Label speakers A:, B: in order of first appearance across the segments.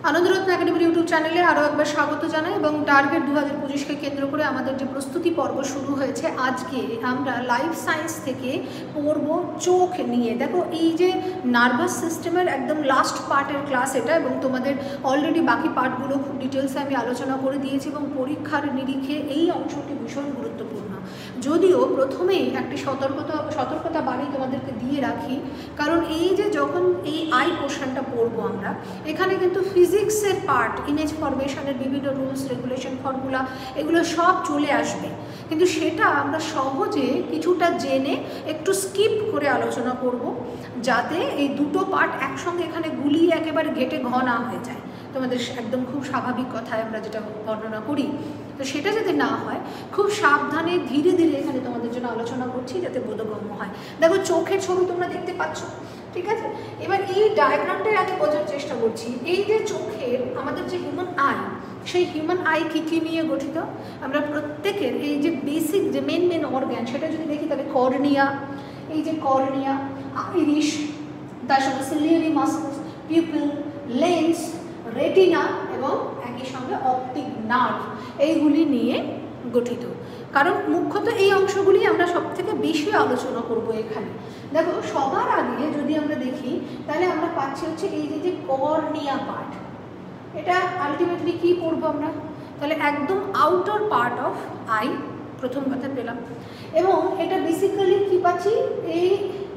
A: আনন্দরত্ন একাডেমির ইউটিউব চ্যানেলে আরও একবার স্বাগত জানাই এবং টার্গেট 2025কে কেন্দ্র করে আমাদের যে প্রস্তুতি পর্ব শুরু হয়েছে। আজকে আমরা লাইফ সায়েন্স থেকে পড়ব চোখ নিয়ে। দেখো, এই যে নার্ভাস সিস্টেমের একদম লাস্ট পার্টের ক্লাস এটা, এবং তোমাদের অলরেডি বাকি পার্টগুলো খুব ডিটেলসে আমি আলোচনা করে দিয়েছি এবং পরীক্ষার নিরিখে এই অংশটি ভীষণ গুরুত্বপূর্ণ। যদিও প্রথমেই একটি সতর্কতা বাণী তোমাদেরকে দিয়ে রাখি, কারণ এই যে যখন এই আই পোর্শনটা পড়বো আমরা, এখানে কিন্তু ফিজিক্সের পার্ট, ইমেজ ফরমেশনের বিভিন্ন রুলস রেগুলেশন ফর্মুলা এগুলো সব চলে আসবে, কিন্তু সেটা আমরা সহজে কিছুটা জেনে একটু স্কিপ করে আলোচনা করব, যাতে এই দুটো পার্ট একসঙ্গে এখানে গুলিয়ে একেবারে ঘেটে ঘ না হয়ে যায়। তোমাদের একদম খুব স্বাভাবিক কথায় আমরা যেটা বর্ণনা করি, তো সেটা যাতে না হয় খুব সাবধানে ধীরে ধীরে এখানে তোমাদের জন্য আলোচনা করছি, যাতে বোধগম্য হয়। দেখো, চোখের ছবি তোমরা দেখতে পাচ্ছ, ঠিক আছে? এবার এই ডায়াগ্রামটাই আগে বোঝার চেষ্টা করছি। এই যে চোখের আমাদের যে হিউম্যান আই, সেই হিউম্যান আই কী নিয়ে গঠিত? আমরা প্রত্যেকের এই যে বেসিক যে মেন অর্গ্যান, সেটা যদি দেখি তাহলে কর্নিয়া, এই যে কর্নিয়া, আইরিশ, তার সঙ্গে ciliary muscles, pupil, lens, retina এবং একই সঙ্গে অপটিক নার্ভ, এইগুলি নিয়ে গঠিত। কারণ মুখ্যত এই অংশগুলি আমরা সব থেকে বেশি আলোচনা করব এখানে। দেখো, সবার আগে যদি আমরা দেখি তাহলে আমরা পাচ্ছি হচ্ছে এই যে কর্নিয়া পার্ট। এটা আলটিমেটলি কি পড়বো আমরা? তাহলে একদম আউটার পার্ট অফ আই প্রথম কথা পেলাম, এবং এটা বেসিক্যালি কি পাচ্ছি, এই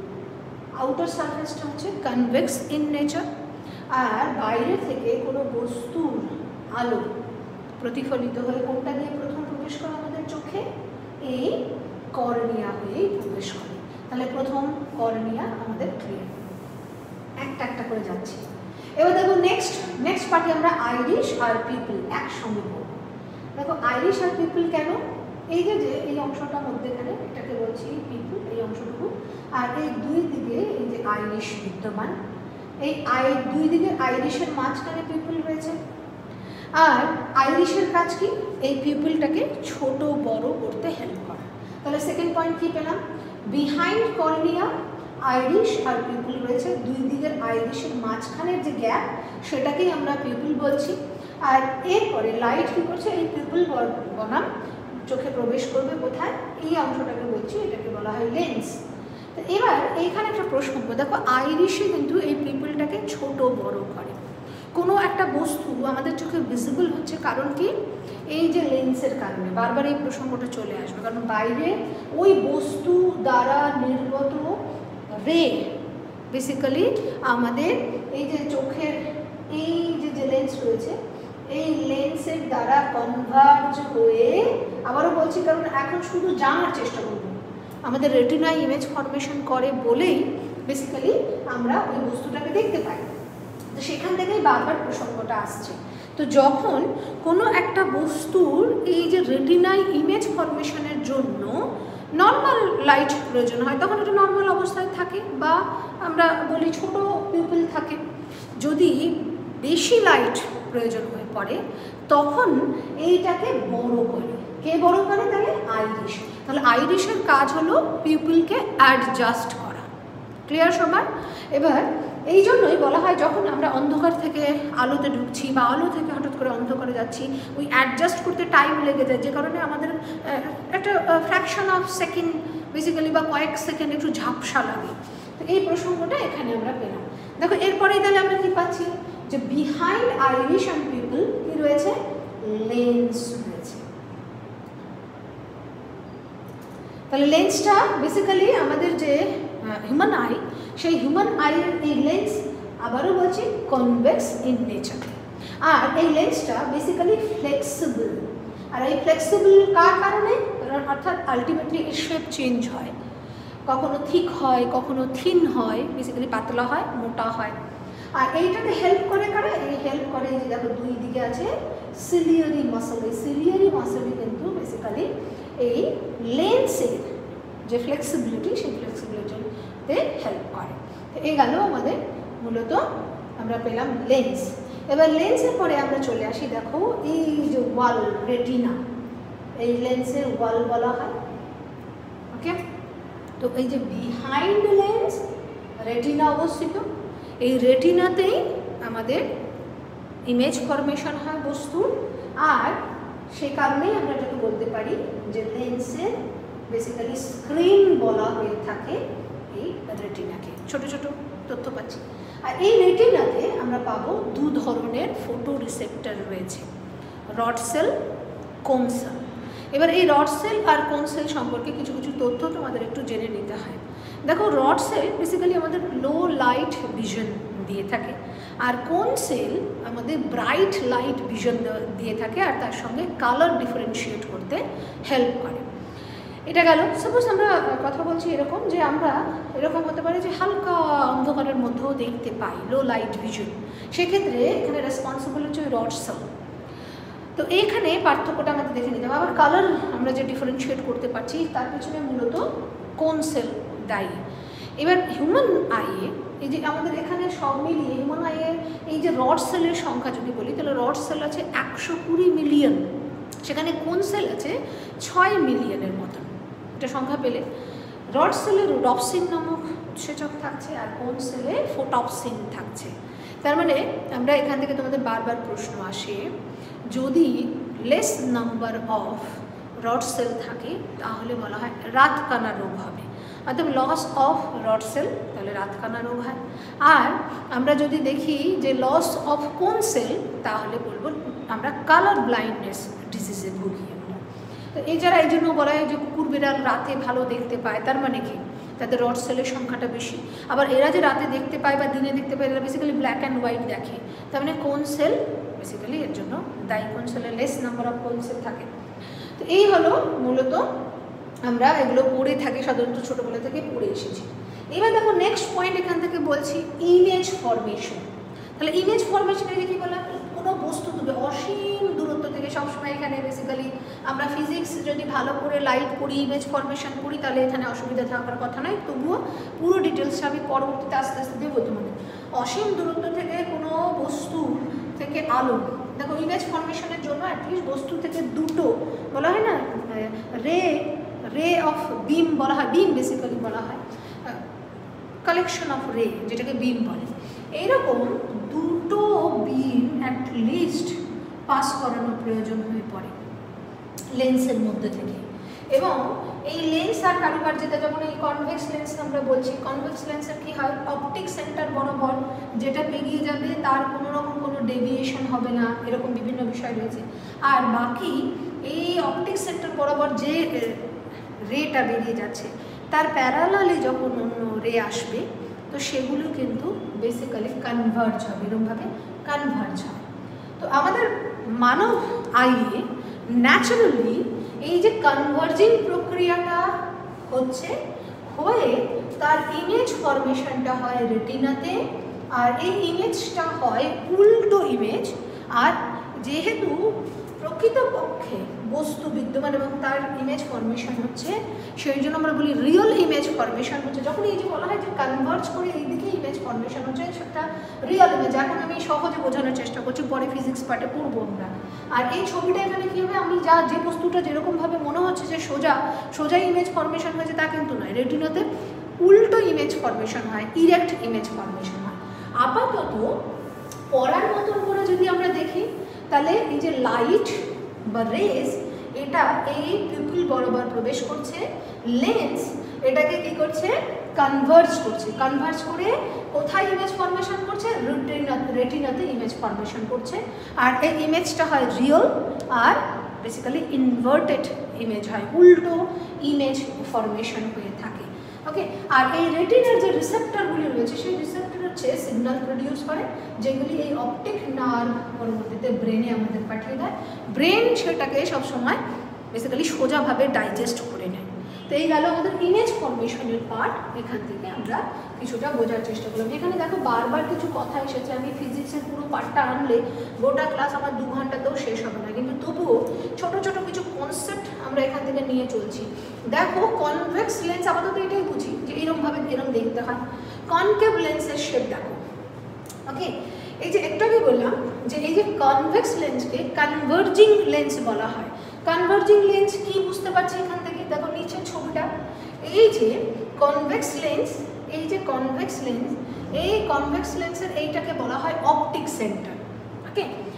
A: আউটার সারফেসটা হচ্ছে কনভেক্স ইন নেচার, আর বাইরে থেকে কোনো বস্তুর আলো প্রতিফলিত হয়ে কোনটা দিয়ে প্রথম প্রবেশ করে আমাদের চোখে? এই কর্নিয়া হয়েই প্রবেশ করে। তাহলে প্রথম কর্নিয়া আমাদের ক্লিয়ার, একটা একটা করে যাচ্ছে। এবার দেখো নেক্সট পার্টে আমরা আইরিশ আর পিপল একসঙ্গে পড়ব। দেখো, আইরিশ আর পিপল কেন? এই যে এই অংশটা মধ্যেখানে, এটাকে বলছি পিপল, এই অংশটুকু, আর এই দুই দিকে এই যে আইরিশ বিদ্যমান, এই দুই দিকে আইরিশের মাঝখানে পিপল রয়েছে। আর আইরিশের কাজ কি? এই পিপলটাকে ছোট বড় করতে হেল্প করা। তাহলে সেকেন্ড পয়েন্ট কি পেলাম? বিহাইন্ড কর্নিয়া আইরিশ আর পিপল রয়েছে, দুই দিকের আইরিশের মাঝখানের যে গ্যাপ, সেটাকেই আমরা পিপল বলছি। আর এরপরে লাইট কী করছে? এই পিপল বনাম চোখে প্রবেশ করবে কোথায়? এই অংশটাকে বলছি, এটাকে বলা হয় লেন্স। তো এবার এইখানে একটা প্রশ্ন করবো। দেখো, আইরিশে কিন্তু এই পিপলটাকে ছোট বড় করে। কোনো একটা বস্তু আমাদের চোখে ভিজিবল হচ্ছে কারণ কি? এই যে লেন্সের কারণে। বারবার এই প্রসঙ্গটা চলে আসবে, কারণ বাইরে ওই বস্তু দ্বারা নির্গত রে বেসিক্যালি আমাদের এই যে চোখের এই যে লেন্স রয়েছে, এই লেন্সের দ্বারা কনভার্জ হয়ে, আবারও বলছি কারণ এখন শুধু জানার চেষ্টা করব, আমাদের রেটিনা ইমেজ ফরমেশন করে বলেই বেসিক্যালি আমরা ওই বস্তুটাকে দেখতে পাই। তো সেখান থেকেই বারবার প্রসঙ্গটা আসছে। তো যখন কোনো একটা বস্তুর এই যে রেটিনায় ইমেজ ফরমেশনের জন্য নর্মাল লাইট প্রয়োজন হয়, তখন এটা নর্মাল অবস্থায় থাকে, বা আমরা বলি ছোট পিপল থাকে। যদি বেশি লাইট প্রয়োজন হয়ে পড়ে, তখন এইটাকে বড় করে। কে বড় করে? তাহলে আইরিশ। তাহলে আইরিশের কাজ হলো পিপলকে অ্যাডজাস্ট করা। ক্লিয়ার সবার? এবার এই জন্যই বলা হয়, যখন আমরা অন্ধকার থেকে আলোতে ঢুকছি বা আলো থেকে হঠাৎ করে অন্ধকারে যাচ্ছি, ওই অ্যাডজাস্ট করতে টাইম লেগে যায়, যে কারণে আমাদের একটা ফ্র্যাকশন অফ সেকেন্ড বেসিক্যালি বা কয়েক সেকেন্ড একটু ঝাপসা লাগে। তো এই প্রসঙ্গটা এখানে আমরা পেলাম। দেখো, এরপরেই তাহলে আমরা কী পাচ্ছি? যে বিহাইন্ড আইরিশ অ্যান্ড পিপল কি রয়েছে? লেন্স রয়েছে। তাহলে লেন্সটা বেসিক্যালি আমাদের যে হিউম্যান আই, সেই হিউম্যান আইয়ের এই লেন্স, আবারও বলছি, কনভেক্স ইন নেচার। আর এই লেন্সটা বেসিক্যালি ফ্লেক্সিবল। আর এই ফ্লেক্সিবল কার কারণে? অর্থাৎ আলটিমেটলি এর শেপ চেঞ্জ হয়, কখনো থিক হয়, কখনো থিন হয়, বেসিক্যালি পাতলা হয়, মোটা হয়। আর এইটাতে হেল্প করে কারা? এই হেল্প করে যে দেখো দুই দিকে আছে সিলিয়ারি মাসল। এই সিলিয়ারি মাসলই কিন্তু বেসিক্যালি এই লেন্সের যে ফ্লেক্সিবিলিটি, সেই ফ্লেক্সিবিলিটিতে হেল্প করে। তো এই গেল আমাদের মূলত আমরা পেলাম লেন্স। এবার লেন্সের পরে আমরা চলে আসি, দেখো এই যে ওয়াল, রেটিনা, এই লেন্সের ওয়াল বলা হয়। ওকে, তো এই যে বিহাইন্ড লেন্স রেটিনা অবস্থিত, এই রেটিনাতেই আমাদের ইমেজ ফরমেশন হয় বস্তুর, আর সেই কারণেই আমরা এটাকে বলতে পারি যে লেন্সের বেসিক্যালি স্ক্রিন বলা হয়ে থাকে এই রেটিনাকে। ছোট ছোট তথ্য পাচ্ছি। আর এই রেটিনাতে আমরা পাবো দু ধরনের ফটো রিসেপ্টর রয়েছে, রড সেল, কোন সেল। এবার এই রড সেল আর কোন সেল সম্পর্কে কিছু কিছু তথ্য তোমাদের একটু জেনে নিতে হয়। দেখো, রড সেল বেসিক্যালি আমাদের লো লাইট ভিশন দিয়ে থাকে, আর কোন সেল আমাদের ব্রাইট লাইট ভিশন দিয়ে থাকে, আর তার সঙ্গে কালার ডিফারেন্সিয়েট করতে হেল্প করে। এটা গেল। সাপোজ আমরা কথা বলছি এরকম যে আমরা এরকম হতে পারে যে হালকা অন্ধকারের মধ্যেও দেখতে পাই, লো লাইট ভিশন, সেক্ষেত্রে এখানে রেসপন্সিবল হচ্ছে ওই রড সেল। তো এইখানে পার্থক্যটা আমাদের দেখে নিতে হবে। আবার কালার আমরা যে ডিফারেন্সিয়েট করতে পারছি তার পেছনে মূলত কোন সেল দায়ী। এবার হিউম্যান আইয়ে এই যে আমাদের এখানে সব মিলিয়ে হিউম্যান আইয়ে এই যে রড সেলের সংখ্যা যদি বলি, তাহলে রড সেল আছে 120 মিলিয়ন, সেখানে কোন সেল আছে 6 মিলিয়নের মতন। এটা সংখ্যা পেলে রড সেলে রোডপসিন নামক উৎসেচক থাকছে, আর কোন সেলে ফোটপসিন থাকছে। তার মানে আমরা এখান থেকে তোমাদের বারবার প্রশ্ন আসে, যদি less number of rod cell থাকে তাহলে বলা হয় রাতকানা রোগ হবে, অর্থাৎ লস অফ রড সেল, তাহলে রাতকানা রোগ হয়। আর আমরা যদি দেখি যে লস অফ কোন সেল, তাহলে বলবো আমরা কালার ব্লাইন্ডনেস ডিজিজে ভুগি। তো এই যারা এই জন্য বলা হয় যে কুকুর বিড়াল রাতে ভালো দেখতে পায়, তার মানে কি তাদের রড সেলের সংখ্যাটা বেশি। আবার এরা যে রাতে দেখতে পায় বা দিনে দেখতে পায়, এরা বেসিক্যালি ব্ল্যাক অ্যান্ড হোয়াইট দেখে, তার মানে কোন সেল বেসিক্যালি এর জন্য দায়ী, কোন সেলে less number of cone cell থাকে। তো এই হলো মূলত আমরা এগুলো পড়ে থাকি, সাধারণত ছোটোবেলা থেকে পড়ে এসেছি। এবার দেখো নেক্সট পয়েন্ট এখান থেকে বলছি ইমেজ ফরমেশন। তাহলে ইমেজ ফরমেশনে যে কী বললাম, কোনো বস্তু থেকে অসীম দূরত্ব থেকে সবসময় এখানে বেসিক্যালি আমরা ফিজিক্স যদি ভালো করে লাইট করি, ইমেজ ফরমেশন করি, তাহলে এখানে অসুবিধা থাকার কথা নয়। তবুও পুরো ডিটেলসটা আমি পরবর্তীতে আস্তে আস্তে দিয়ে বলতে পারি। অসীম দূরত্ব থেকে কোনো বস্তু থেকে আলো, দেখো ইমেজ ফরমেশনের জন্য অ্যাটলিস্ট বস্তু থেকে দুটো বলা হয় না, রে অফ বিম বলা হয়, বিম বেসিক্যালি বলা হয় কালেকশন অফ রে, যেটাকে বিম বলে। এইরকম দুটো বিম অ্যাটলিস্ট পাস করানোর প্রয়োজন হয়ে পড়ে লেন্সের মধ্যে থেকে। এবং এই লেন্স আর কারুকার্যতা, যেমন এই কনভেক্স লেন্স আমরা বলছি, কনভেক্স লেন্সের কী হয়, অপটিক সেন্টার বরাবর যেটা পেরিয়ে যাবে তার কোনো রকম কোনো ডেভিয়েশন হবে না, এরকম বিভিন্ন বিষয় রয়েছে। আর বাকি এই অপটিক সেন্টার বরাবর যে রেটা বেরিয়ে যাচ্ছে তার প্যারালালে যখন অন্য রে আসবে, তো সেগুলো কিন্তু বেসিক্যালি কনভার্জ হবে, এরকমভাবে কনভার্জ হয়। তো আমাদের মানব আইয়ে ন্যাচারালি এই যে কনভার্জিং প্রক্রিয়াটা হচ্ছে, হয়ে তার ইমেজ ফরমেশনটা হয় রেটিনাতে, আর এই ইমেজটা হয় উল্টো ইমেজ। আর যেহেতু প্রকৃতপক্ষে বস্তু বিদ্যমান এবং তার ইমেজ ফরমেশন হচ্ছে, সেই জন্য আমরা বলি রিয়েল ইমেজ ফরমেশন হচ্ছে। যখন এই যে বলা হয় যে কনভার্জ করে এইদিকে ইমেজ ফরমেশন হচ্ছে, সেটা রিয়েল ইমেজ। এখন আমি সহজে বোঝানোর চেষ্টা করছি, পরে ফিজিক্স পার্টে পড়বো আমরা। আর এই ছবিটা এখানে কী হবে, আমি যে বস্তুটা যেরকমভাবে মনে হচ্ছে যে সোজা ইমেজ ফরমেশন হয়েছে, তা কিন্তু নয়। রেটিনাতে উল্টো ইমেজ ফরমেশন হয়, ইরেক্ট ইমেজ ফরমেশন হয়। আপাতত পড়ার মতন করে যদি আমরা দেখি, তাহলে এই যে লাইট বা রেস, এটা এই পিউপিল বরাবর প্রবেশ করছে, লেন্স এটাকে কি করছে, কনভার্জ করছে। কনভার্জ করে কোথায় ইমেজ ফরমেশন করছে, রেটিনাতে ইমেজ ফরমেশন করছে। আর এই ইমেজটা হয় রিয়েল, আর বেসিক্যালি ইনভার্টেড ইমেজ হয়, উল্টো ইমেজ ফরমেশন হয়ে থাকে। ওকে, আর এই রেটিনার যে রিসেপ্টরগুলি রয়েছে, সেই রিসেপ্টর হচ্ছে সিগন্যাল প্রডিউস করে, যেগুলি এই অপটিক নার্ভ পরবর্তীতে ব্রেনে আমাদের পাঠিয়ে দেয়। ব্রেন সেটাকে সবসময় বেসিক্যালি সোজাভাবে ডাইজেস্ট করে নেয়। তো এই গেল আমাদের ইমেজ ফরমেশনের পার্ট। এখান থেকে আমরা কিছুটা বোঝার চেষ্টা করলাম। এখানে দেখো বারবার কিছু কথা এসেছে, আমি ফিজিক্সের পুরো পার্টটা আনলে গোটা ক্লাস আমার 2 ঘন্টাতেও শেষ হবে না, কিন্তু তবুও ছোট ছোট কিছু কনসেপ্ট আমরা এখান থেকে নিয়ে চলছি। দেখো কনভেক্স লেন্স, আপাতত এটাই বুঝি যে এরকমভাবে এরকম দেখতে হয়। কনকেভ লেন্সের শেপ দেখো। ওকে, এই যে একটু আগে বললাম যে এই যে কনভেক্স লেন্সকে কনভার্জিং লেন্স বলা হয়। কনভার্জিং লেন্স কি বুঝতে পারছি এখান থেকে, দেখো নিচের ছবিটা, এই যে কনভেক্স লেন্স, এই যে কনভেক্স লেন্স, এই কনভেক্স লেন্সের এইটাকে বলা হয় অপটিক সেন্টার। ওকে,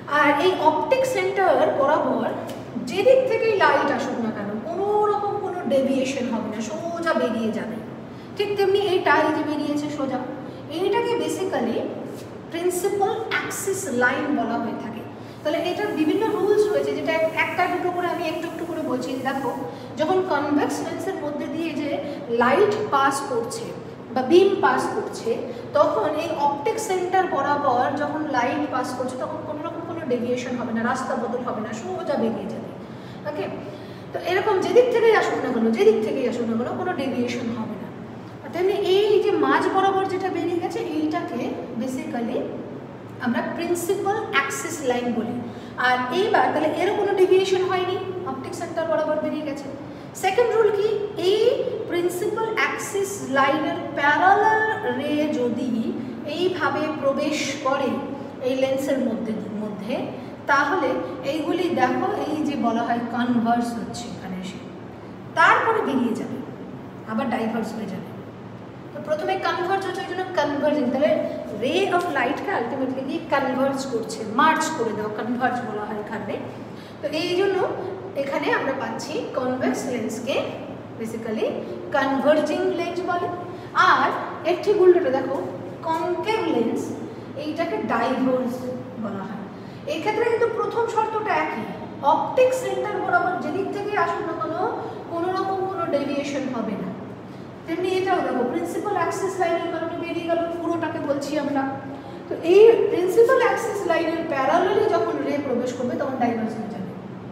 A: আর এই অপটিক সেন্টার বরাবর যেদিক থেকেই লাইট আসুক না কেন কোনো রকম কোনো ডেভিয়েশন হবে না, সোজা বেরিয়ে যাবে। ঠিক তেমনি এইটা এই যে বেরিয়েছে সোজা, এইটাকে বেসিক্যালি প্রিন্সিপাল অ্যাক্সিস লাইন বলা হয়ে থাকে। তাহলে এটার বিভিন্ন রুলস রয়েছে, যেটা একটা দুটো করে আমি একটু একটু করে বলছি। দেখো, যখন কনভেক্স লেন্সের মধ্যে দিয়ে যে লাইট পাস করছে বা বিম পাস করছে, তখন এই অপটিক সেন্টার বরাবর যখন লাইট পাস করছে তখন কোনো রকম কোনো ডেভিয়েশন হবে না, রাস্তা বদল হবে না, সোজা বেরিয়ে যাবে। ওকে, তো এরকম যেদিক থেকেই আসুক না কেন, যেদিক থেকেই আসুক না কেন কোনো ডেভিয়েশন হবে না। তেমনি এই যে মাঝ বরাবর যেটা বেরিয়ে গেছে এইটাকে বেসিক্যালি আমরা প্রিন্সিপাল অ্যাক্সিস লাইন বলি। আর এইবার তাহলে এর কোনো ডেভিয়েশন হয়নি, অপটিক সেন্টার বরাবর বেরিয়ে গেছে। সেকেন্ড রুল কি, এই প্রিন্সিপাল অ্যাক্সিস লাইনের প্যারালাল রে যদি এইভাবে প্রবেশ করে এই লেন্সের মধ্যে তাহলে এইগুলি দেখো এই যে বলা হয় কনভার্স হচ্ছে, এখানে এসে তারপরে বেরিয়ে যাবে, আবার ডাইভার্স হয়ে যাবে। তো প্রথমে কনভার্জ হচ্ছে, ওই জন্য কনভার্জিং। তাহলে রে অফ লাইটকে আলটিমেটলি দিয়ে কনভার্জ করছে, মার্চ করে দেওয়া, কনভার্জ বলা হয় এখানে। তো এই জন্য এখানে আমরা পাচ্ছি কনভেক্স লেন্সকে বেসিক্যালি কনভার্জিং লেন্স বলে। আর এর ঠিক উল্টোটা দেখো, কনকেভ লেন্স এইটাকে ডাইভার্স বলা হয়। এই ক্ষেত্রে কিন্তু প্রথম শর্তটা একই, অপটিক সেন্টার বরাবর যেদিক থেকে আসুন না কোনো রকম কোনো ডেভিয়েশন হবে না। তেমনি এটাও দেখো, প্রিন্সিপাল অ্যাক্সিস লাইনের কারণে বেরিয়ে গেল, পুরোটাকে বলছি আমরা। তো এই প্রিন্সিপাল অ্যাক্সিস লাইনের প্যারালালে যখন রে প্রবেশ করবে তখন ডাইভার্স হয়ে যাবে।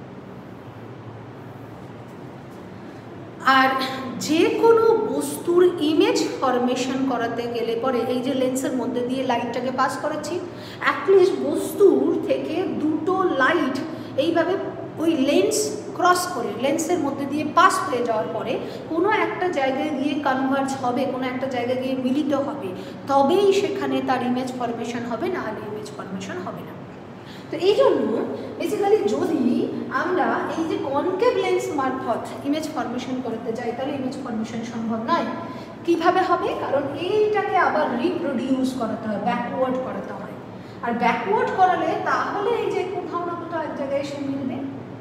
A: আর যে কোনো বস্তুর ইমেজ ফরমেশন করাতে গেলে পরে এই যে লেন্সের মধ্যে দিয়ে লাইটটাকে পাস করাচ্ছি, অ্যাটলিস্ট বস্তুর থেকে দুটো লাইট এইভাবে ওই লেন্স ক্রস করে লেন্সের মধ্যে দিয়ে পাস হয়ে যাওয়ার পরে কোনো একটা জায়গায় গিয়ে কনভার্জ হবে, কোনো একটা জায়গায় গিয়ে মিলিত হবে, তবেই সেখানে তার ইমেজ ফরমেশন হবে, না হলে ইমেজ ফরমেশন হবে না। তো এই জন্য বেসিক্যালি যদি আমরা এই যে কনকেভ লেন্স মারফত ইমেজ ফরমেশন করতে যাই তাহলে ইমেজ ফরমেশন সম্ভব নয়। কিভাবে হবে? কারণ এইটাকে আবার রিপ্রোডিউস করাতে হয়, ব্যাকওয়ার্ড করাতে হয়। আর ব্যাকওয়ার্ড করালে তাহলে এই যে কোথাও না কোথাও এক জায়গায় এসে মিলবে,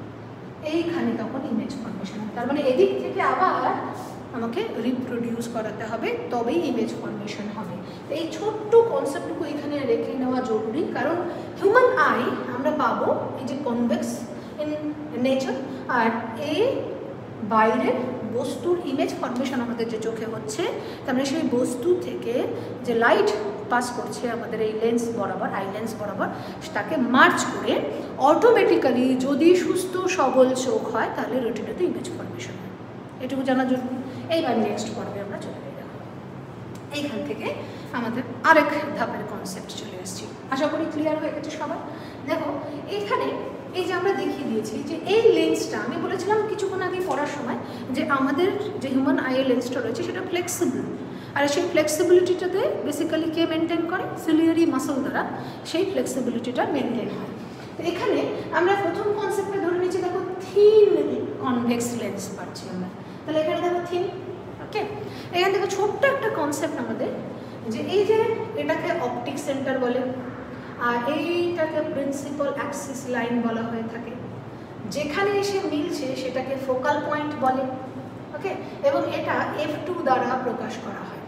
A: এইখানে তখন ইমেজ ফরমেশন হবে। তার মানে এদিক থেকে আবার আমাকে রিপ্রোডিউস করাতে হবে, তবেই ইমেজ ফরমেশন হবে। এই ছোট্ট কনসেপ্টটুকু এখানে রেখে নেওয়া জরুরি, কারণ হিউম্যান আই আমরা পাবো এই যে কনভেক্স ইন নেচার, আর এই বাইরের বস্তুর ইমেজ ফরমেশন আমাদের যে চোখে হচ্ছে, তার মানে সেই বস্তু থেকে যে লাইট পাস করছে আমাদের এই লেন্স বরাবর, আই লেন্স বরাবর, তাকে মার্চ করে অটোমেটিক্যালি যদি সুস্থ সবল চোখ হয় তাহলে রেটিনাতে ইমেজ ফরমেশন হয়। এটুকু জানা জরুরি। এইবার নেক্সট পর্বে আমরা চলে যাব। এইখান থেকে আমাদের আরেক ধাপের কনসেপ্ট চলে আসছি। আশা করি ক্লিয়ার হয়ে গেছে সবার। দেখো এইখানে এই যে আমরা দেখিয়ে দিয়েছি যে এই লেন্সটা, আমি বলেছিলাম কিছুক্ষণ আগে পড়ার সময় যে আমাদের যে হিউম্যান আইয়ের লেন্সটা রয়েছে সেটা ফ্লেক্সিবল, আর সেই ফ্লেক্সিবিলিটিটাতে বেসিক্যালি কে মেনটেন করে? সিলিয়ারি মাসল দ্বারা সেই ফ্লেক্সিবিলিটিটা মেনটেন হয়। তো এখানে আমরা প্রথম কনসেপ্টে ধরে নিচ্ছি, দেখো থিন কনভেক্স লেন্স পাচ্ছি আমরা। তাহলে এখানে দেখো থিন, ওকে। এখান থেকে ছোট্ট একটা কনসেপ্ট আমাদের, যে এই যে এটাকে অপটিক সেন্টার বলে, আর এইটাকে প্রিন্সিপাল অ্যাক্সিস লাইন বলা হয়ে থাকে। যেখানে এসে মিলছে সেটাকে ফোকাল পয়েন্ট বলে, ওকে। এবং এটা F2 দ্বারা প্রকাশ করা হয়।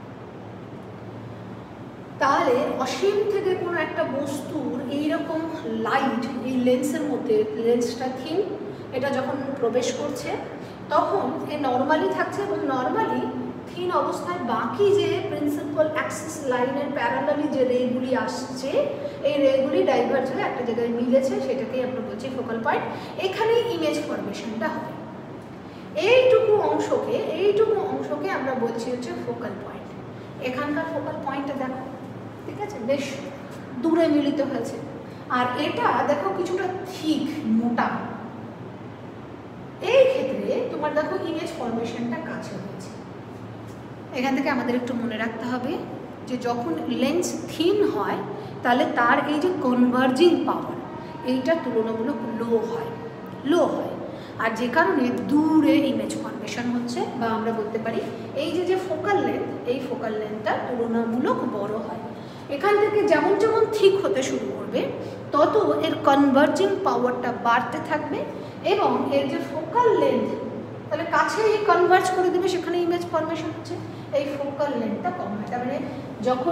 A: তাহলে অসীম থেকে কোনো একটা বস্তুর এইরকম লাইট এই লেন্সের মধ্যে, লেন্সটা থিন, এটা যখন প্রবেশ করছে তখন এ নর্মালি থাকছে, এবং নর্মালি থিন অবস্থায় বাকি যে প্রিন্সিপাল অ্যাক্সিস লাইনের প্যারালালি যে রেগুলি আসছে, এই রেগুলি ডাইভার্জ হয়ে একটা জায়গায় মিলেছে, সেটাকেই আমরা বলছি ফোকাল পয়েন্ট। এখানেই ইমেজ ফরমেশনটা হবে। এইটুকু অংশকে আমরা বলছি হচ্ছে ফোকাল পয়েন্ট। এখানকার ফোকাল পয়েন্টটা দেখো, ঠিক আছে, বেশ দূরে মিলিত হয়েছে। আর এটা দেখো কিছুটা ঠিক, মোটা। এই ক্ষেত্রে তোমার দেখো ইমেজ ফরমেশনটা কাছে হয়েছে। এখান থেকে আমাদের একটু মনে রাখতে হবে যে যখন লেন্স থিন হয় তাহলে তার এই যে কনভার্জিং পাওয়ার এইটা তুলনামূলক লো হয়। আর যে কারণে দূরে ইমেজ ফরমেশন হচ্ছে, বা আমরা বলতে পারি এই যে ফোকাল লেন্থ, এই ফোকাল লেন্থটা তুলনামূলক বড় হয়। এখান থেকে যেমন যেমন থিক হতে শুরু করবে তত এর কনভার্জিং পাওয়ারটা বাড়তে থাকবে এবং এর যে ফোকাল লেন্থ, তাহলে কাছে কনভার্জ করে দেবে, সেখানে ইমেজ ফরমেশন হচ্ছে, এই ফোকাল লেন্থটা কম হয়। তার মানে যখন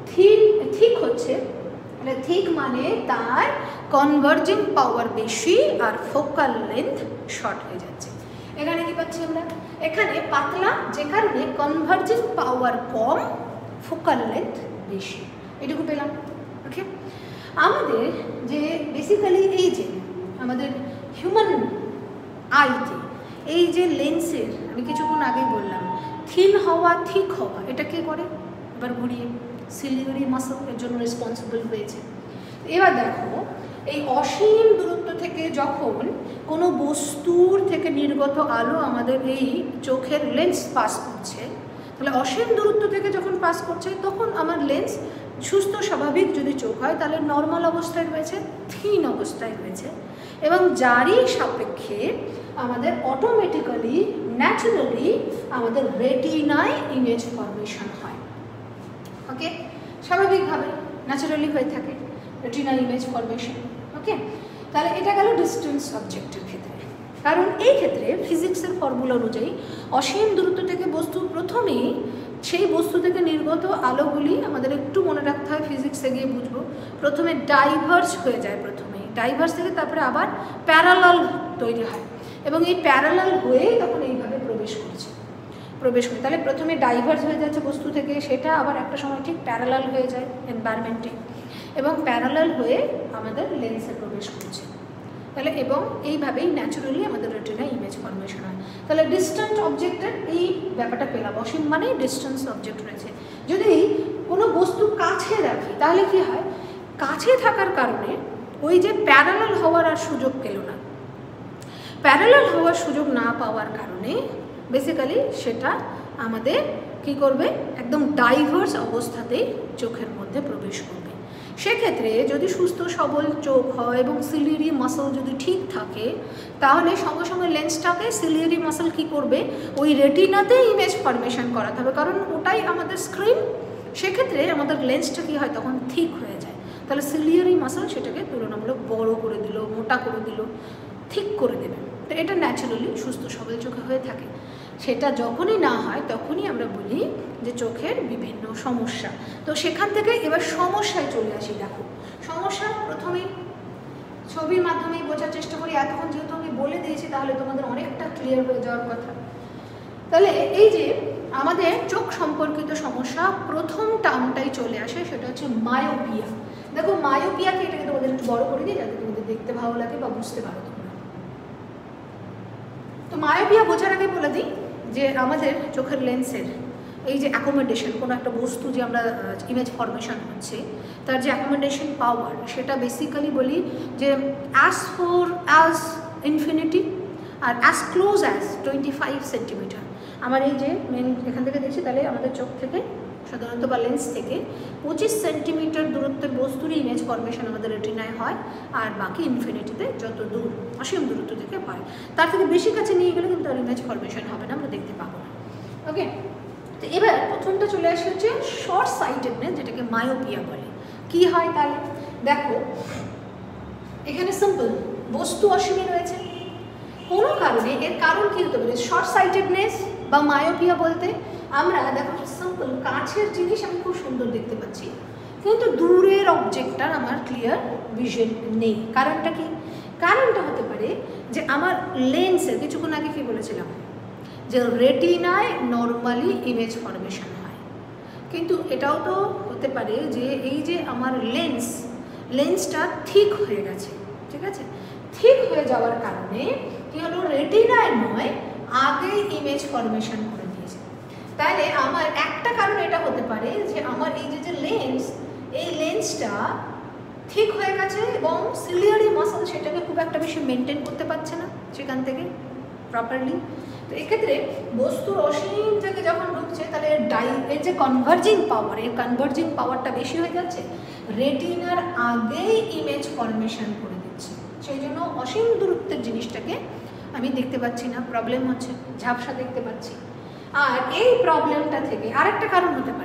A: থিক হচ্ছে, মানে থিক মানে তার কনভার্জিং পাওয়ার বেশি আর ফোকাল লেন্থ শর্ট হয়ে যাচ্ছে। এখানে কি পাচ্ছি আমরা? এখানে পাতলা, যে কারণে কনভার্জিং পাওয়ার কম, ফোকাল লেন্থ বেশি, এটুকু পেলাম। ওকে, আমাদের যে বেসিক্যালি এই যে আমাদের হিউম্যান আইতে এই যে লেন্সের, আমি কিছুক্ষণ আগেই বললাম, থিন হওয়া থিক হওয়া, এটা কে করে? এবার ঘুরিয়ে সিলিয়ারি মাসল এর জন্য রেসপন্সিবল হয়েছে। এবার দেখো, এই অসীম দূরত্ব থেকে যখন কোনো বস্তুর থেকে নির্গত আলো আমাদের এই চোখের লেন্স পাস করছে, তাহলে অসীম দূরত্ব থেকে যখন পাস করছে তখন আমার লেন্স সুস্থ স্বাভাবিক যদি চোখ হয় তাহলে নর্মাল অবস্থায় রয়েছে, থিন অবস্থায় রয়েছে, এবং যারই সাপেক্ষে আমাদের অটোমেটিক্যালি ন্যাচারালি আমাদের রেটিনায় ইমেজ ফরমেশন হয়। ওকে, স্বাভাবিকভাবে ন্যাচারালি হয়ে থাকে রেটিনা ইমেজ ফরমেশন। ওকে, তাহলে এটা গেল ডিস্টেন্স অবজেক্টের ক্ষেত্রে। কারণ এই ক্ষেত্রে ফিজিক্সের ফর্মুলা অনুযায়ী অসীম দূরত্ব থেকে বস্তু প্রথমেই সেই বস্তু থেকে নির্গত আলোগুলি আমাদের একটু মনে রাখতে হয়, ফিজিক্সে গিয়ে বুঝবো, প্রথমে ডাইভার্জ হয়ে যায়, প্রথমে ডাইভার্জ থেকে তারপরে আবার প্যারালাল তৈরি হয়, এবং এই প্যারালাল হয়েই তখন এইভাবে প্রবেশ করে। তাহলে প্রথমে ডাইভার্জ হয়ে যাচ্ছে বস্তু থেকে, সেটা আবার একটা সময় ঠিক প্যারালাল হয়ে যায় এনভায়রনমেন্টে, এবং প্যারালাল হয়ে আমাদের লেন্সে প্রবেশ করছে। তাহলে এবং এইভাবেই ন্যাচারালি আমাদের রেটিনা ইমেজ ফরমেশন হয়। তাহলে ডিস্ট্যান্ট অবজেক্টের এই ব্যাপারটা পেলাম, অসীম মানে ডিস্টেন্স অবজেক্ট রয়েছে। যদি কোনো বস্তু কাছে রাখি তাহলে কি হয়? কাছে থাকার কারণে ওই যে প্যারালাল হওয়ার আর সুযোগ পেল না, প্যারালাল হওয়ার সুযোগ না পাওয়ার কারণে বেসিক্যালি সেটা আমাদের কি করবে? একদম ডাইভার্স অবস্থাতেই চোখের মধ্যে প্রবেশ করবে। সেক্ষেত্রে যদি সুস্থ সবল চোখ হয় এবং সিলিয়ারি মাসল যদি ঠিক থাকে, তাহলে সঙ্গে সঙ্গে লেন্সটাকে সিলিয়ারি মাসল কি করবে? ওই রেটিনাতে ইমেজ ফরমেশন করাতে হবে, কারণ ওটাই আমাদের স্ক্রিন। সেক্ষেত্রে আমাদের লেন্সটা কি হয়? তখন ঠিক হয়ে যায়। তাহলে সিলিয়ারি মাসল সেটাকে তুলনামূলক বড় করে দিল, মোটা করে দিল, ঠিক করে দেবে। তো এটা ন্যাচারালি সুস্থ সবল চোখে হয়ে থাকে। সেটা যখনই না হয় তখনই আমরা বলি যে চোখের বিভিন্ন সমস্যা। তো সেখান থেকে এবার সমস্যায় চলে আসি। দেখো, সমস্যা প্রথমেই ছবির মাধ্যমেই বোঝার চেষ্টা করি। এতক্ষণ যেহেতু আমি বলে দিয়েছি তাহলে তোমাদের অনেকটা ক্লিয়ার হয়ে যাওয়ার কথা। তাহলে এই যে আমাদের চোখ সম্পর্কিত সমস্যা, প্রথম টার্মটাই চলে আসে, সেটা হচ্ছে মায়োপিয়া। দেখো, মায়োপিয়াকে এটাকে তোমাদের একটু বড় করে দিই যাতে তোমাদের দেখতে ভালো লাগে বা বুঝতে পারো তোমরা। তো মায়োপিয়া বোঝার আগে বলে দিই যে আমাদের চোখের লেন্সের এই যে অ্যাকোমোডেশন, কোনো একটা বস্তু যে আমরা ইমেজ ফরমেশন হচ্ছে তার যে অ্যাকোমোডেশন পাওয়ার, সেটা বেসিক্যালি বলি যে অ্যাজ ফর অ্যাজ ইনফিনিটি আর অ্যাজ ক্লোজ অ্যাজ 25 সেন্টিমিটার। আমার এই যে মেন এখান থেকে দেখছি, তাহলে আমাদের চোখ থেকে সাধারণত বা লেন্স থেকে 25 সেন্টিমিটার দূরত্বের বস্তুরই ইমেজ ফরমেশন আমাদের রেটিনায় হয়, আর বাকি ইনফিনিটিতে যত দূর অসীম দূরত্ব থেকে হয়, তার থেকে বেশি কাছে নিয়ে গেলে কিন্তু আর ইমেজ ফরমেশন হবে না, আমরা দেখতে পাবো না। ওকে, তো এবার প্রথমটা চলে আসে হচ্ছে শর্ট সাইটেডনেস, যেটাকে মায়োপিয়া বলে। কি হয় তাহলে? দেখো, এখানে সিম্পল বস্তু অসীমে রয়েছে, কোনো কারণে এর কারণ কী হতে পারে? শর্ট সাইটেডনেস বা মায়োপিয়া বলতে আমরা দেখো সিম্পল কাছের জিনিস আমি খুব সুন্দর দেখতে পাচ্ছি, কিন্তু দূরের অবজেক্টটার আমার ক্লিয়ার ভিশন নেই। কারণটা কি? কারণটা হতে পারে যে আমার লেন্সের, কিছুক্ষণ আগে কি বলেছিলাম যে রেটিনায় নর্মালি ইমেজ ফরমেশন হয়, কিন্তু এটাও তো হতে পারে যে এই যে আমার লেন্সটা ঠিক হয়ে গেছে, ঠিক আছে, ঠিক হয়ে যাওয়ার কারণে কি হলো? রেটিনায় নয়, আগেই ইমেজ ফরমেশন করে দিয়েছে। তাহলে আমার একটা কারণ এটা হতে পারে যে আমার এই যে লেন্স, এই লেন্সটা ঠিক হয়ে গেছে এবং সিলিয়ারি মাসল সেটাকে খুব একটা বেশি মেনটেন করতে পারছে না সেখান থেকে প্রপারলি। তো এক্ষেত্রে বস্তুর অসীম থেকে যখন ঢুকছে তাহলে এর যে কনভার্জিং পাওয়ারটা বেশি হয়ে যাচ্ছে, রেটিনার আগেই ইমেজ ফরমেশন করে দিচ্ছে। সেই জন্য অসীম দূরত্বের জিনিসটাকে আমি দেখতে পাচ্ছি না, প্রবলেম হচ্ছে, ঝাপসা দেখতে পাচ্ছি। আর এই প্রবলেমটা থেকে আরেকটা কারণ হতে পারে,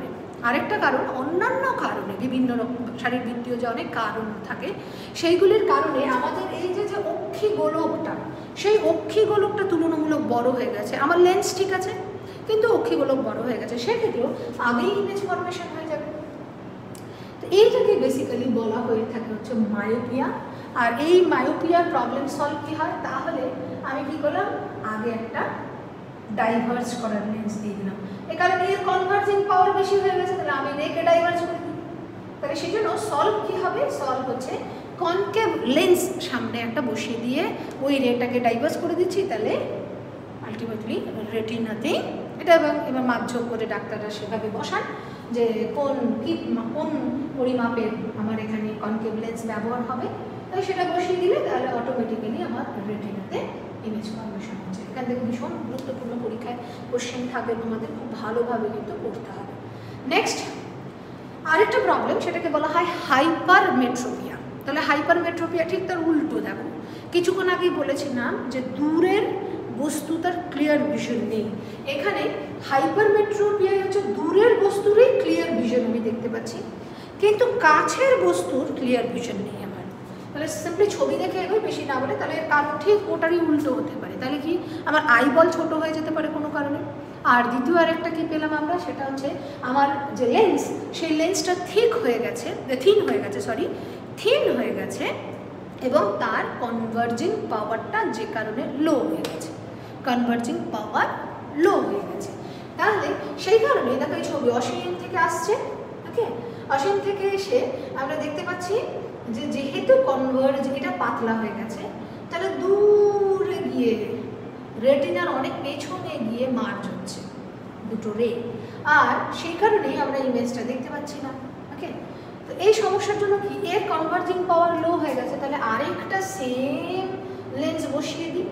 A: আরেকটা কারণ অন্যান্য কারণে, বিভিন্ন রকম শারীরবৃত্তীয় যে অনেক কারণ থাকে, সেইগুলির কারণে আমাদের এই যে যে অক্ষি গোলকটা, সেই অক্ষি গোলকটা তুলনামূলক বড় হয়ে গেছে। আমার লেন্স ঠিক আছে, কিন্তু অক্ষি গোলক বড় হয়ে গেছে, সেক্ষেত্রেও আগেই ইমেজ ফরমেশন হয়ে যাবে। তো এইটাকে বেসিক্যালি বলা হয়ে থাকে হচ্ছে মায়োপিয়া। আর এই মায়োপিয়ার প্রবলেম সলভ কী হয়, তাহলে আমি কী করলাম, আগে একটা ডাইভার্জ করার লেন্স দিয়ে দিলাম, এই কারণে এর কনভার্জিং পাওয়ার বেশি হয়ে গেছে, তাহলে আমি রেকে ডাইভার্জ করে দিই। তাহলে সেই জন্য সলভ কী হবে, সলভ হচ্ছে কনকেভ লেন্স সামনে একটা বসিয়ে দিয়ে ওই রেটাকে ডাইভার্জ করে দিচ্ছি, তাহলে আলটিমেটলি রেটিনাতে এটা। এবং এবার মাপঝোপ করে ডাক্তাররা সেভাবে বসান যে কোন পরিমাপের আমার এখানে কনকেভ লেন্স ব্যবহার হবে, তাই সেটা বসিয়ে দিলে তাহলে অটোমেটিক্যালি আমার রেটিনাতে ইমেজ ফরমেশন হচ্ছে। এখান থেকে ভীষণ গুরুত্বপূর্ণ পরীক্ষায় কোশ্চেন থাকবে, তোমাদের খুব ভালোভাবে কিন্তু পড়তে হবে। নেক্সট আরেকটা প্রবলেম, সেটাকে বলা হয় হাইপারমেট্রোপিয়া। তাহলে হাইপারমেট্রোপিয়া ঠিক তার উল্টো। দেখো কিছুক্ষণ আগেই বলেছিলাম যে দূরের বস্তু তার ক্লিয়ার ভিশন নেই, এখানে হাইপারমেট্রোপিয়া হচ্ছে দূরের বস্তুরই ক্লিয়ার ভিশন আমি দেখতে পাচ্ছি, কিন্তু কাছের বস্তুর ক্লিয়ার ভিশন নেই আমার। তাহলে সিম্পলি ছবি দেখে এগোই, বেশি না বলে, তাহলে কারণ ঠিক ওটারই উল্টো হতে পারে। তাহলে কি আমার আইবল ছোট হয়ে যেতে পারে কোনো কারণে। আর দ্বিতীয় আরেকটা কী পেলাম আমরা, সেটা হচ্ছে আমার যে লেন্স, সেই লেন্সটা থিন হয়ে গেছে এবং তার কনভার্জিং পাওয়ারটা যে কারণে লো হয়ে গেছে, তাহলে সেই কারণে দেখো এই ছবি অসীম থেকে আসছে, ওকে, অসীম থেকে এসে আমরা দেখতে পাচ্ছি যে যেহেতু এটা পাতলা হয়ে গেছে, তাহলে দূরে গিয়ে রেটিনার অনেক পেছনে গিয়ে মার্জ হচ্ছে দুটো রে, আর সেই কারণেই আমরা ইমেজটা দেখতে পাচ্ছি না। ওকে, তো এই সমস্যার জন্য কি, এর কনভার্জিং পাওয়ার লো হয়ে গেছে, তাহলে আরেকটা সেম লেন্স বসিয়ে দিই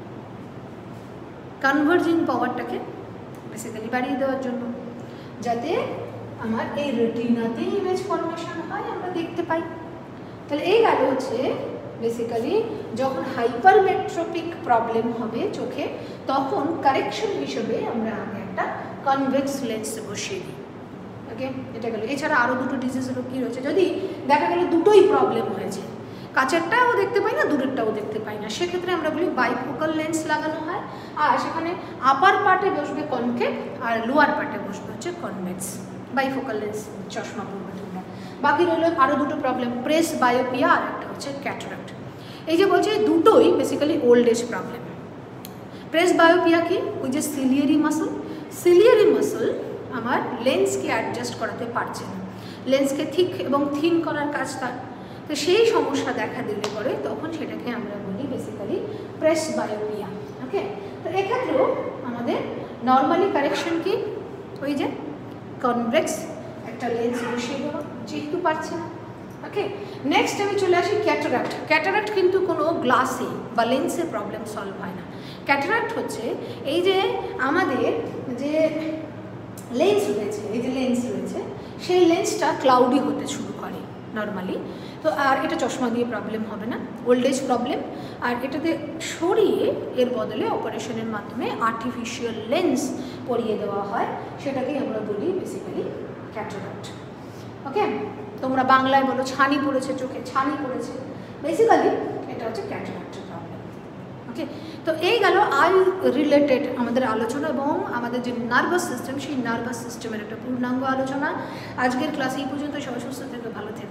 A: কনভার্জিং পাওয়ারটাকে বেসিক্যালি বাড়িয়ে দেওয়ার জন্য, যাতে আমার এই রেটিনাতে ইমেজ ফরমেশন হয়, আমরা দেখতে পাই। তাহলে এই গেল হচ্ছে বেসিক্যালি যখন হাইপারমেট্রোপিক প্রবলেম হবে চোখে, তখন কারেকশন হিসেবে আমরা আগে একটা কনভেক্স লেন্স বসিয়ে দিই। ওকে, এটা গেল। এছাড়া আরও দুটো ডিজিজেরও কী রয়েছে, যদি দেখা গেল দুটোই প্রবলেম হয়েছে, কাছেরটাও দেখতে পাই না, দূরেরটাও দেখতে পাই না, সেক্ষেত্রে আমরা বলি বাইফোকাল লেন্স লাগানো হয়, আর সেখানে আপার পার্টে বসবে কনকেভ আর লোয়ার পার্টে বসবে হচ্ছে কনভেক্স। বাইফোকাল লেন্স চশমা পরবে তোমরা। বাকি রইল আরও দুটো প্রবলেম, প্রেস বায়োপিয়া আর একটা হচ্ছে ক্যাটারাক্ট। এই যে বলছে দুটোই basically old age problem. Presbyopia কি, ওই যে সিলিয়ারি মাসল আমার লেন্সকে অ্যাডজাস্ট করাতে পারছে না, লেন্সকে থিক এবং থিন করার কাজ তার। তো সেই সমস্যা দেখা দিলে পরে তখন সেটাকে আমরা বলি বেসিক্যালি প্রেস বায়োপিয়া। ওকে, তো এক্ষেত্রেও আমাদের নর্মালি কারেকশন কি, ওই যে কনভেক্স একটা লেন্স বসিয়ে দেওয়া, যেহেতু পারছে না। ওকে, নেক্সট আমি চলে আসি ক্যাটারাক্ট কিন্তু কোনো গ্লাসে বা লেন্সে প্রবলেম সলভ হয় না। ক্যাটারাক্ট হচ্ছে এই যে আমাদের যে লেন্স রয়েছে, সেই লেন্সটা ক্লাউডি হতে শুরু করে নর্মালি। তো আর এটা চশমা দিয়ে প্রবলেম হবে না, ওল্ড এজ প্রবলেম। আর এটাতে সরিয়ে এর বদলে অপারেশনের মাধ্যমে আর্টিফিশিয়াল লেন্স পরিয়ে দেওয়া হয়, সেটাকেই আমরা বলি বেসিক্যালি ক্যাটারাক্ট। ওকে, তোমরা বাংলায় বলো ছানি পড়েছে, চোখে ছানি পড়েছে, বেসিক্যালি এটা হচ্ছে ক্যাটারাক্টের প্রবলেম। ওকে, তো এই গেল আই রিলেটেড আমাদের আলোচনা এবং আমাদের যে নার্ভাস সিস্টেম, সেই নার্ভাস সিস্টেমের একটা পূর্ণাঙ্গ আলোচনা। আজকের ক্লাস এই পর্যন্ত। সবাই সুস্থ থেকে ভালো থেকে